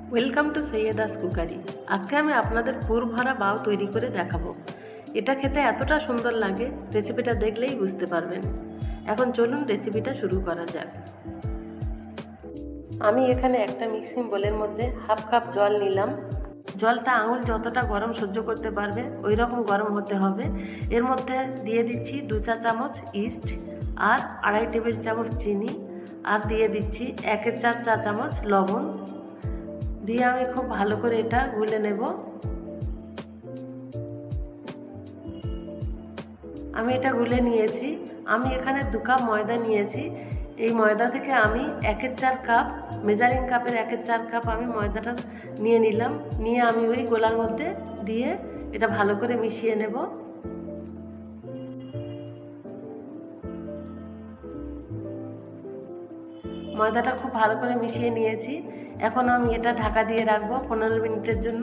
Welcome to সৈয়দাস cookery. আজকে আমি আপনাদের পুর ভরা বাউ তৈরি করে দেখাবো। এটা খেতে এতটা সুন্দর লাগে, রেসিপিটা দেখলেই বুঝতে পারবেন। এখন চলুন রেসিপিটা শুরু করা যাক। আমি এখানে একটা মিক্সিং বোলের মধ্যে হাফ কাপ জল নিলাম। জলটা আঙুল যতটা গরম সহ্য করতে পারবে ওই রকম গরম হতে হবে। এর মধ্যে দিয়ে দিচ্ছি 2 চা চামচ ইস্ট আর 2.5 টেবিল চামচ চিনি, আর দিয়ে দিচ্ছি 1/4 চা চামচ লবণ দিয়ে আমি খুব ভালো করে এটা গুলে নেব। আমি এটা গুলে নিয়েছি। আমি এখানে 2 কাপ ময়দা নিয়েছি। এই ময়দা থেকে আমি 1/4 কাপ, মেজারিং কাপের 1/4 কাপ আমি ময়দাটা নিয়ে নিলাম। নিয়ে আমি ওই গোলার মধ্যে দিয়ে এটা ভালো করে মিশিয়ে নেব। ময়দাটা খুব ভালো করে মিশিয়ে নিয়েছি। এখন আমি এটা ঢাকা দিয়ে রাখবো 15 মিনিটের জন্য।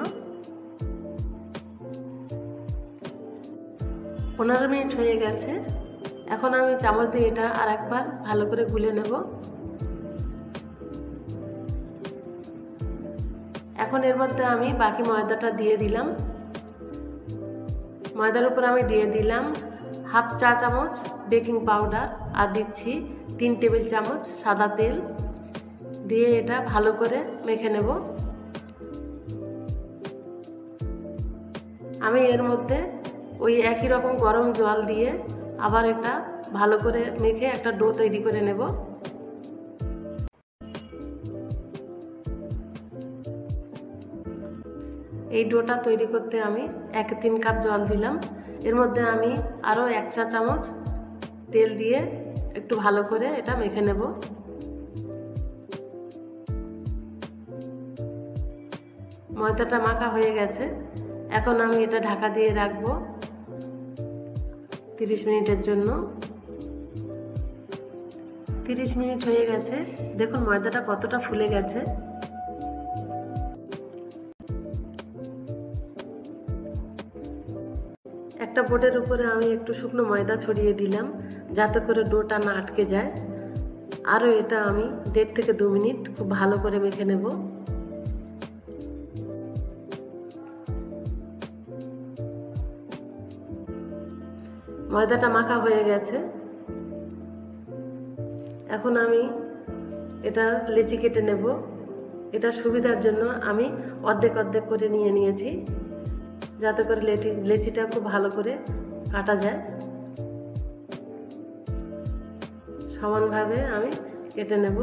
15 মিনিট হয়ে গেছে। এখন আমি চামচ দিয়ে এটা আর একবার ভালো করে গুলে নেব। এখন এর মধ্যে আমি বাকি ময়দাটা দিয়ে দিলাম। ময়দার উপর আমি দিয়ে দিলাম হাফ চা চামচ বেকিং পাউডার আর দিচ্ছি 3 টেবিল চামচ সাদা তেল। দিয়ে এটা ভালো করে মেখে নেব। আমি এর মধ্যে ওই একই রকম গরম জল দিয়ে আবার এটা ভালো করে মেখে একটা ডো তৈরি করে নেব। এই ডোটা তৈরি করতে আমি 1-3 কাপ জল দিলাম। এর মধ্যে আমি আরও 1 চা চামচ তেল দিয়ে একটু ভালো করে এটা মেখে নেব। ময়দাটা মাখা হয়ে গেছে। এখন আমি এটা ঢাকা দিয়ে রাখবো 30 মিনিটের জন্য। 30 মিনিট হয়ে গেছে। দেখুন ময়দাটা কতটা ফুলে গেছে। একটা বোর্ডের উপরে আমি একটু শুকনো ময়দা ছড়িয়ে দিলাম যাতে করে ডোটা না আটকে যায়। আরও এটা আমি 1.5 থেকে 2 মিনিট খুব ভালো করে মেখে নেব। ময়দাটা মাখা হয়ে গেছে। এখন আমি এটা লেচি কেটে নেব। এটা সুবিধার জন্য আমি অর্ধেক অর্ধেক করে নিয়েছি যাতে করে লেচিটা খুব ভালো করে কাটা যায়। সমানভাবে আমি কেটে নেব।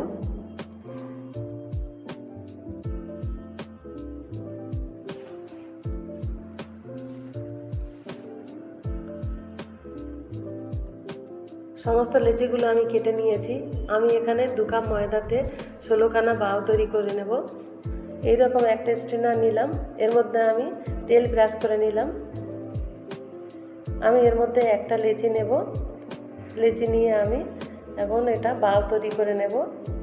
সমস্ত লেচিগুলো আমি কেটে নিয়েছি। আমি এখানে 2 কাপ ময়দাতে 16 খানা বাউ তৈরি করে নেব। এইরকম একটা স্ট্রেনার নিলাম। এর মধ্যে আমি তেল ব্রাশ করে নিলাম। আমি এর মধ্যে একটা লেচি নেব। লেচি নিয়ে আমি এখন এটা বাউ তৈরি করে নেব।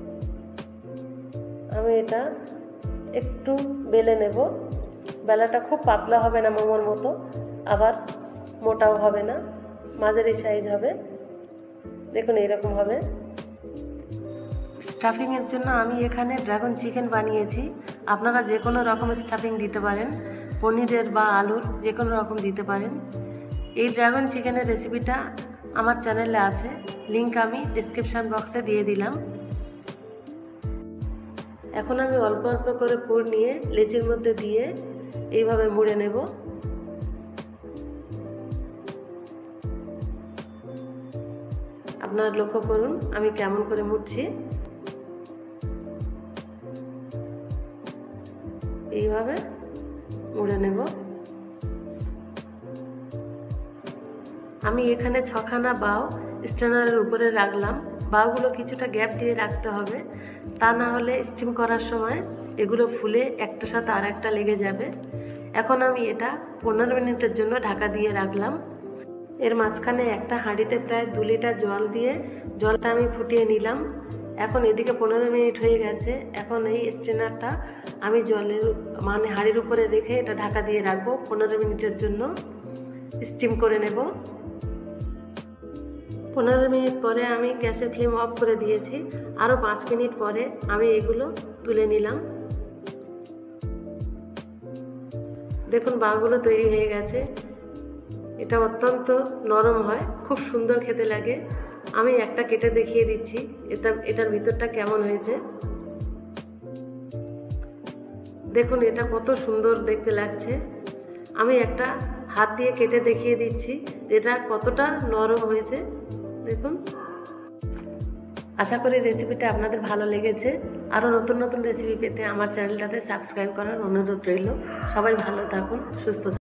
আমি এটা একটু বেলে নেব। বেলাটা খুব পাতলা হবে না, মোমোর মতো, আবার মোটাও হবে না, মাঝারি সাইজ হবে। দেখুন এইরকম হবে। স্টাফিংয়ের জন্য আমি এখানে ড্রাগন চিকেন বানিয়েছি। আপনারা যে কোনো রকম স্টাফিং দিতে পারেন, পনিরের বা আলুর যে কোনো রকম দিতে পারেন। এই ড্রাগন চিকেনের রেসিপিটা আমার চ্যানেলে আছে, লিংক আমি ডেসক্রিপশন বক্সে দিয়ে দিলাম। এখন আমি অল্প অল্প করে পুর নিয়ে লেচির মধ্যে দিয়ে এইভাবে মুড়ে নেব। আপনারা লক্ষ্য করুন আমি কেমন করে মুড়ছি। এইভাবে মুড়ে নেব। আমি এখানে 6 খানা বাউ স্ট্যান্ডারের উপরে রাখলাম। বাউগুলো কিছুটা গ্যাপ দিয়ে রাখতে হবে, তা না হলে স্টিম করার সময় এগুলো ফুলে একটার সাথে আর একটা লেগে যাবে। এখন আমি এটা 15 মিনিটের জন্য ঢাকা দিয়ে রাখলাম। এর মাঝখানে একটা হাঁড়িতে প্রায় 2 লিটার জল দিয়ে জলটা আমি ফুটিয়ে নিলাম। এখন এদিকে 15 মিনিট হয়ে গেছে। এখন এই স্ট্রেনারটা আমি হাঁড়ির উপরে রেখে এটা ঢাকা দিয়ে রাখবো 15 মিনিটের জন্য। স্টিম করে নেব। 15 মিনিট পরে আমি গ্যাসের ফ্লেম অফ করে দিয়েছি। আরও 5 মিনিট পরে আমি এগুলো তুলে নিলাম। দেখুন বাগুলো তৈরি হয়ে গেছে। এটা অত্যন্ত নরম হয়, খুব সুন্দর খেতে লাগে। আমি একটা কেটে দেখিয়ে দিচ্ছি এটার ভিতরটা কেমন হয়েছে। দেখুন এটা কত সুন্দর দেখতে লাগছে। আমি একটা হাত দিয়ে কেটে দেখিয়ে দিচ্ছি এটা কতটা নরম হয়েছে। দেখুন, আশা করি রেসিপিটা আপনাদের ভালো লেগেছে। আরও নতুন নতুন রেসিপি পেতে আমার চ্যানেলটাতে সাবস্ক্রাইব করার অনুরোধ রইল। সবাই ভালো থাকুন, সুস্থ থাকুন।